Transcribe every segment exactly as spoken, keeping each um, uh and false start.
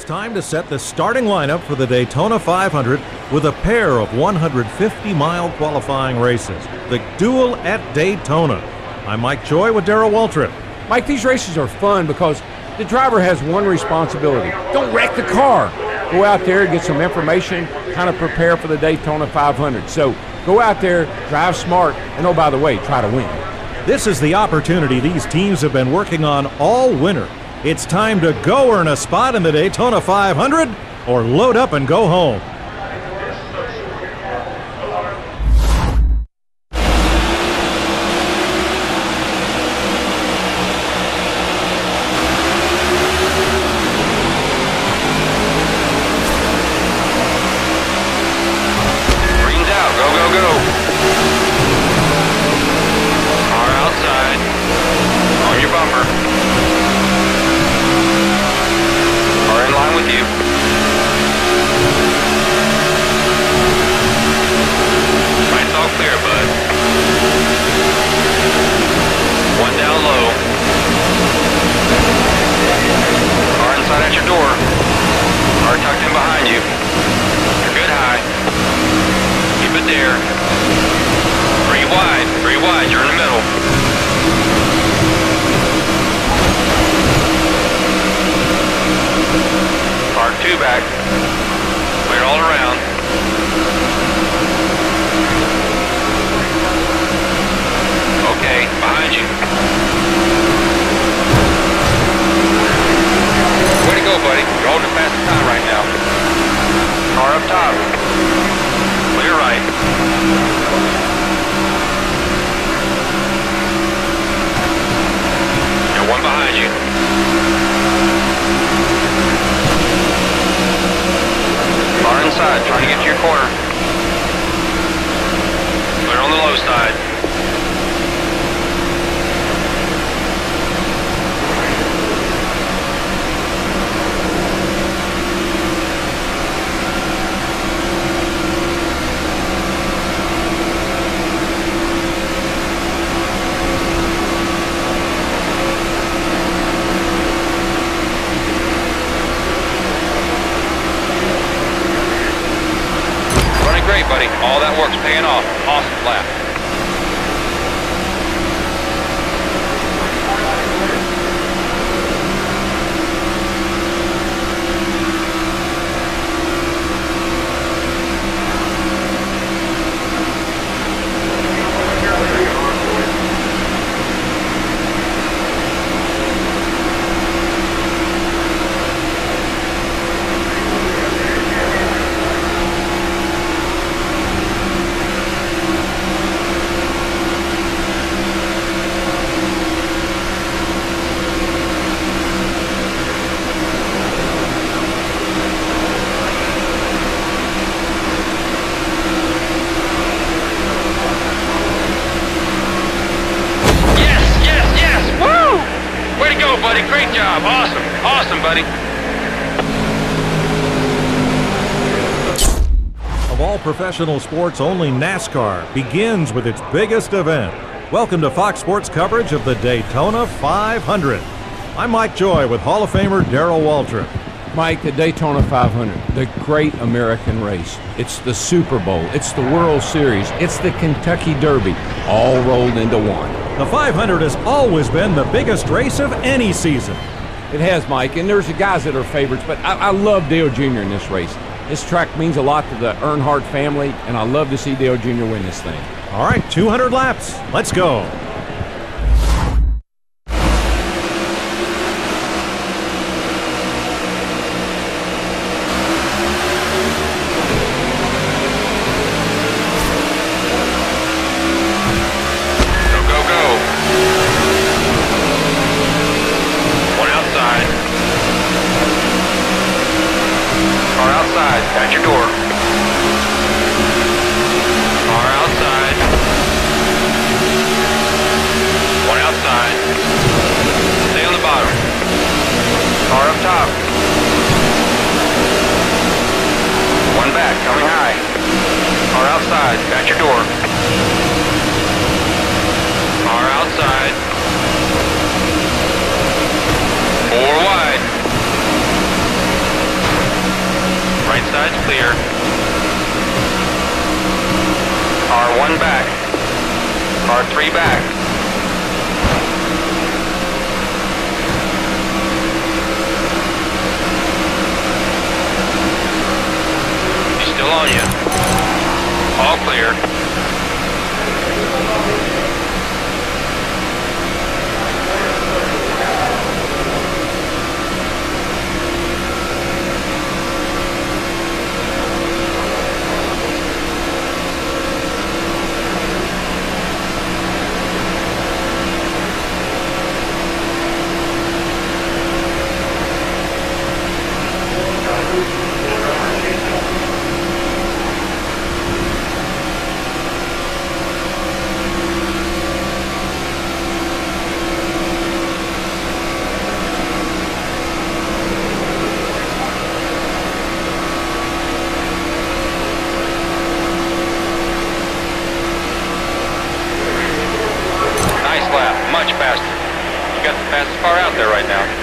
It's time to set the starting lineup for the Daytona five hundred with a pair of one hundred fifty mile qualifying races, the Duel at Daytona. I'm Mike Joy with Darrell Waltrip. Mike, these races are fun because the driver has one responsibility. Don't wreck the car. Go out there, get some information, kind of prepare for the Daytona five hundred. So go out there, drive smart, and oh, by the way, try to win. This is the opportunity these teams have been working on all winter. It's time to go earn a spot in the Daytona five hundred or load up and go home. Green's out. Go, go, go. Car outside. On your bumper. Are in line with you. Lights all clear, bud. One down low. Car inside at your door. Car tucked in behind you. You're good high. Keep it there. Three wide. Three wide. You're in the middle. Car two back. Clear all around. Okay, behind you. Way to go, buddy. You're holding fast the time right now. Car up top. Clear right. Got one behind you. Car inside, trying to get to your corner. Clear on the low side. Great, buddy. All that work's paying off. Awesome lap. Buddy, great job. Awesome. Awesome, buddy. Of all professional sports, only NASCAR begins with its biggest event. Welcome to Fox Sports coverage of the Daytona five hundred. I'm Mike Joy with Hall of Famer Darrell Waltrip. Mike, the Daytona five hundred, the great American race. It's the Super Bowl. It's the World Series. It's the Kentucky Derby, all rolled into one. The five hundred has always been the biggest race of any season. It has, Mike, and there's the guys that are favorites, but I, I love Dale Junior in this race. This track means a lot to the Earnhardt family, and I love to see Dale Junior win this thing. All right, two hundred laps. Let's go. At your door. Car outside. Car one back. Car three back. He's still on you. All clear. Much faster. You got the fastest car out there right now.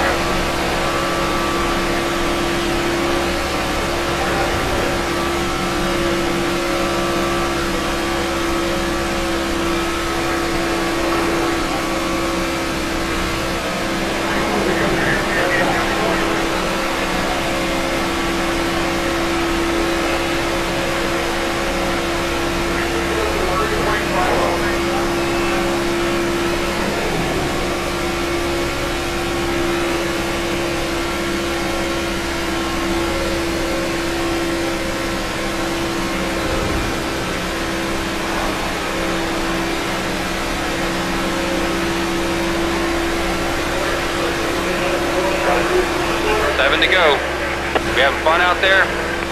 Seven to go. We having fun out there?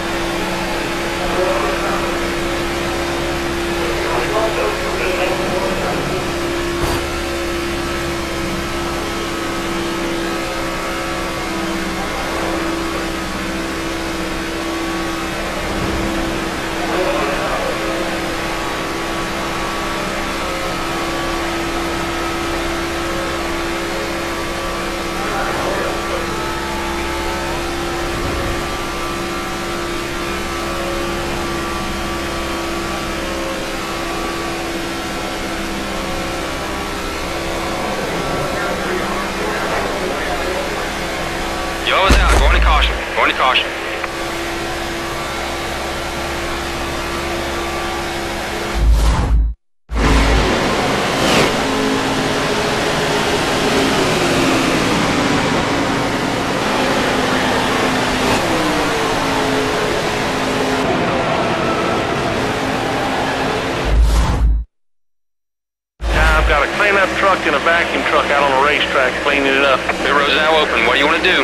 Yellow is out. Going to caution. Going to caution. I've got a cleanup truck and a vacuum truck out on the racetrack cleaning it up. Pit road's now open. What do you want to do?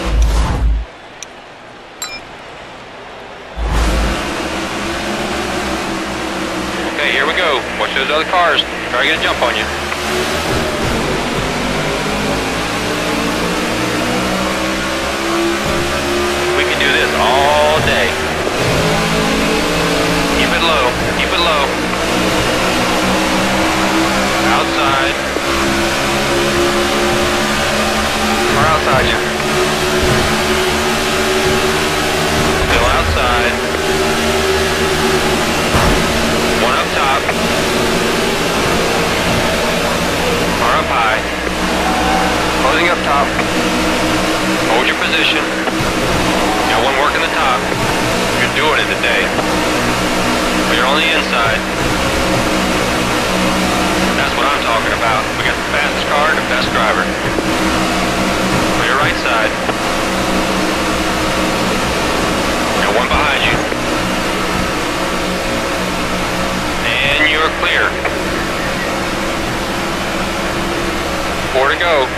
Okay, here we go. Watch those other cars. Try to get a jump on you. We can do this all day. Keep it low. Keep it low. Outside. Or outside you. Still outside. One up top. Or up high. Closing up top. Hold your position. Got one working the top. You're doing it today. But you're on the inside. That's what I'm talking about. We got the fastest car and the best driver. On your right side. Got one behind you. And you're clear. Four to go.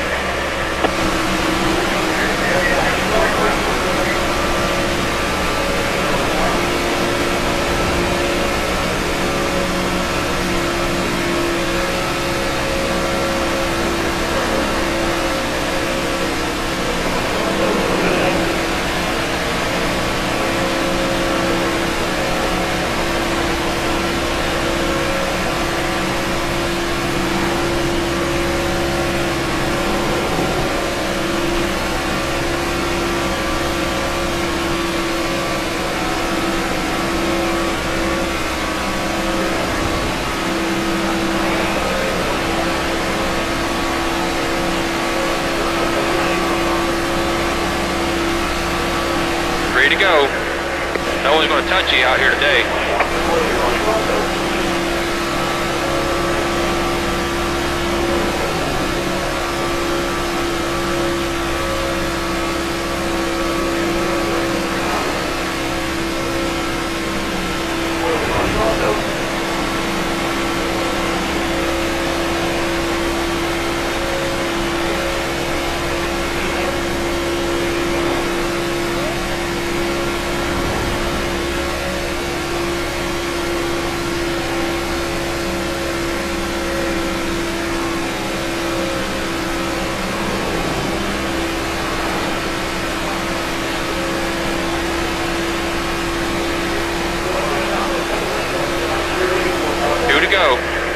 only going to touch you out here today. Go.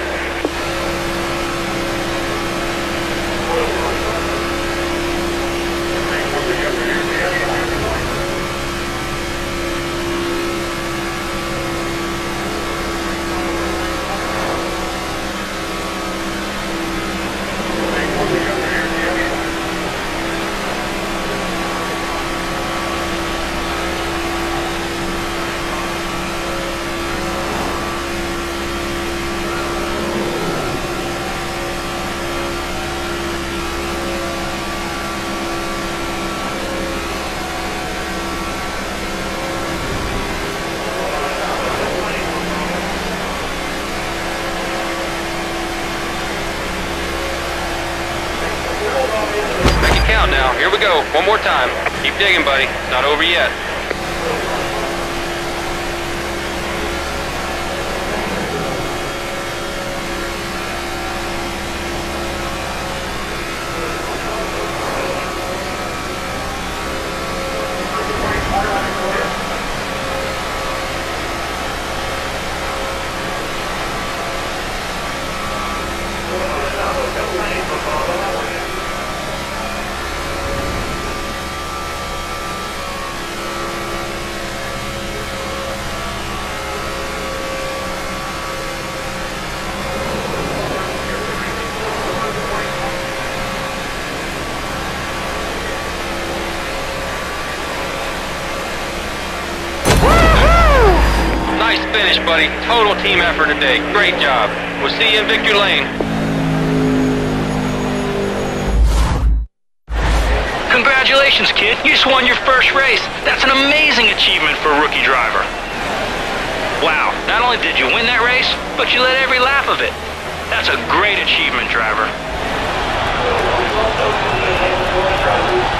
Now, here we go. One more time. Keep digging, buddy. Not over yet. Nice finish, buddy. Total team effort today. Great job. We'll see you in Victory Lane. Congratulations, kid. You just won your first race. That's an amazing achievement for a rookie driver. Wow, not only did you win that race, but you led every lap of it. That's a great achievement, driver.